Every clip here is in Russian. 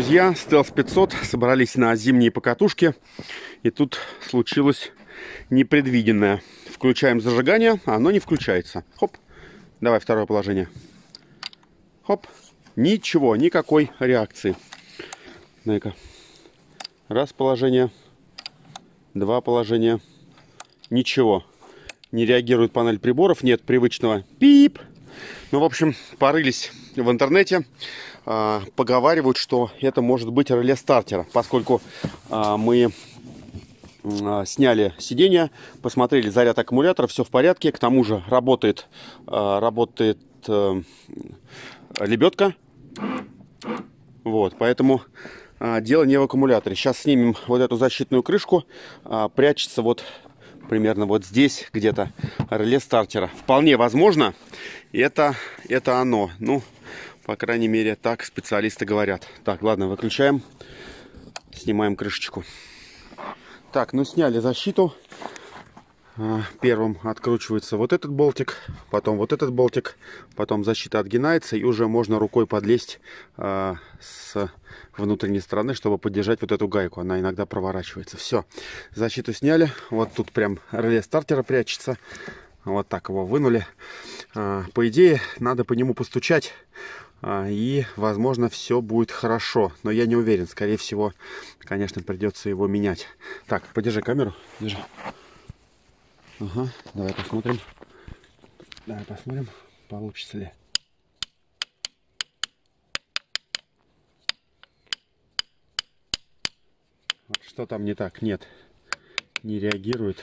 друзья, Stealth 500 собрались на зимние покатушки, и тут случилось непредвиденное. Включаем зажигание, а оно не включается. Хоп, давай второе положение. Хоп, ничего, никакой реакции. Дай-ка. Раз положение, два положения. Ничего, не реагирует панель приборов, нет привычного пип. Ну, в общем, порылись в интернете. Поговаривают, что это может быть реле стартера, поскольку мы сняли сиденье, посмотрели заряд аккумулятора, все в порядке. К тому же работает лебедка. Вот, поэтому дело не в аккумуляторе. Сейчас снимем вот эту защитную крышку. Прячется вот примерно вот здесь где-то реле стартера. Вполне возможно, это оно. Ну, по крайней мере, так специалисты говорят. Так, ладно, выключаем. Снимаем крышечку. Так, ну сняли защиту. Первым откручивается вот этот болтик, потом вот этот болтик, потом защита отгинается, и уже можно рукой подлезть с внутренней стороны, чтобы поддержать вот эту гайку. Она иногда проворачивается. Все, защиту сняли. Вот тут прям реле стартера прячется. Вот так его вынули. По идее, надо по нему постучать, и, возможно, все будет хорошо. Но я не уверен. Скорее всего, конечно, придется его менять. Так, подержи камеру. Держи. Ага, давай посмотрим. Давай посмотрим, получится ли. Что там не так? Нет, не реагирует.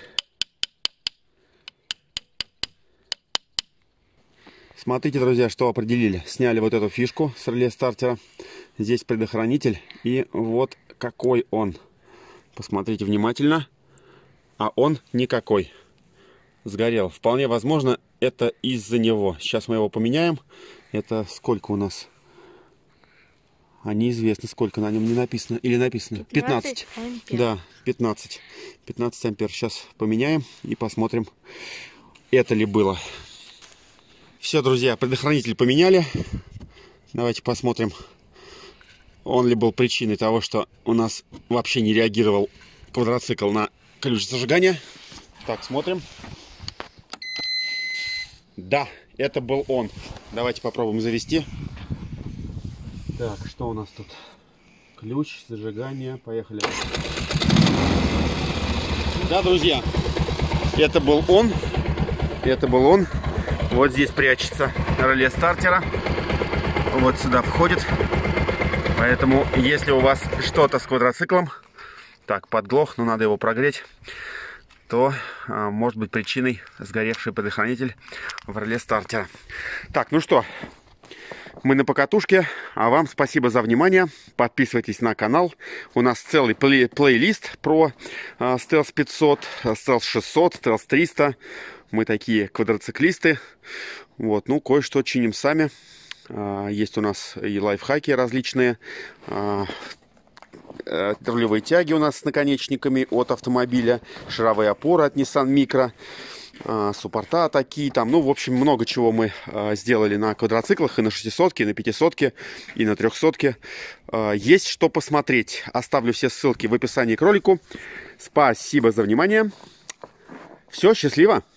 Смотрите, друзья, что определили. Сняли вот эту фишку с реле стартера. Здесь предохранитель. И вот какой он. Посмотрите внимательно. А он никакой. Сгорел. Вполне возможно, это из-за него. Сейчас мы его поменяем. Это сколько у нас? А неизвестно, сколько на нем не написано. Или написано? 15. Ампер. Да, 15. 15 ампер. Сейчас поменяем и посмотрим, это ли было. Все, друзья, предохранитель поменяли. Давайте посмотрим, он ли был причиной того, что у нас вообще не реагировал квадроцикл на ключ зажигания. Так, смотрим. Да, это был он. Давайте попробуем завести. Так, что у нас тут? Ключ зажигания. Поехали. Да, друзья, это был он. Это был он. Вот здесь прячется реле стартера. Вот сюда входит. Поэтому, если у вас что-то с квадроциклом, так, подглох, но надо его прогреть, то может быть причиной сгоревший предохранитель в реле стартера. Так, ну что, мы на покатушке, а вам спасибо за внимание. Подписывайтесь на канал. У нас целый плейлист про Stealth 500, Stealth 600, Stealth 300. Мы такие квадроциклисты. Вот, ну, кое-что чиним сами. Есть у нас и лайфхаки различные. Рулевые тяги у нас с наконечниками от автомобиля, шаровые опоры от Nissan Micra, суппорта такие там. Ну, в общем, много чего мы сделали на квадроциклах, и на 600-ке, и на 500-ке, и на 300-ке. Есть что посмотреть. Оставлю все ссылки в описании к ролику. Спасибо за внимание. Все, счастливо!